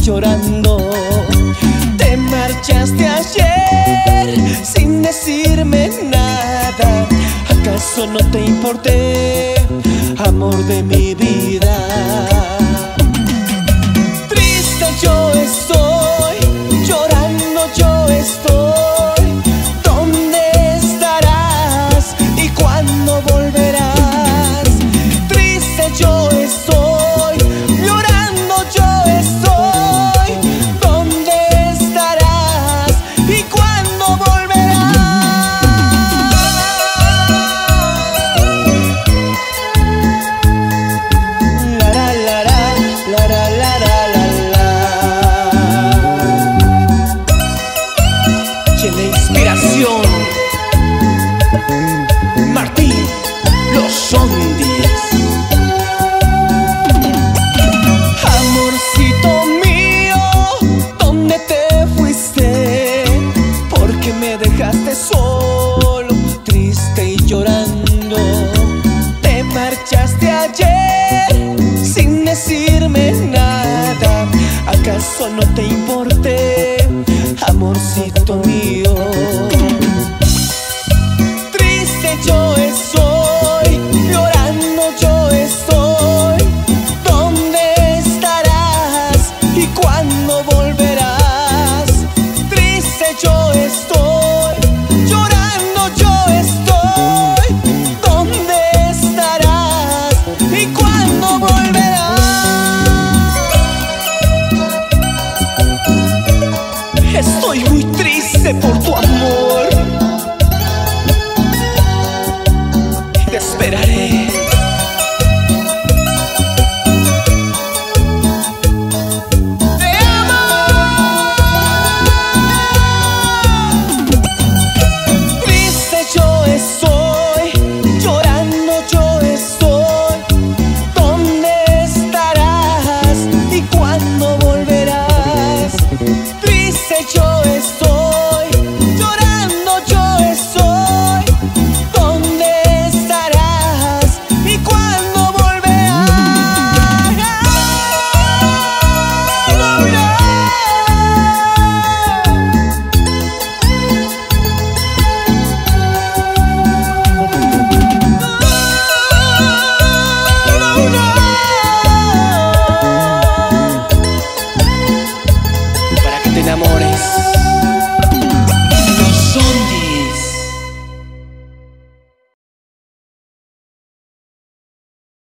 llorando. Te marchaste ayer sin decirme nada. ¿Acaso no te importé, amor de mi vida? Triste yo estoy, llorando yo estoy. ¿Dónde estarás y cuándo volverás? Triste yo estoy, llorando yo estoy. ¿Dónde estarás y cuándo volverás? La la la la la la la la la. Llena inspiración, Martín, los zombies. Amorcito mío, ¿dónde te fuiste? Porque me dejaste solo, triste y llorando. Te marchaste ayer sin decirme nada. ¿Acaso no te importé, amorcito mío?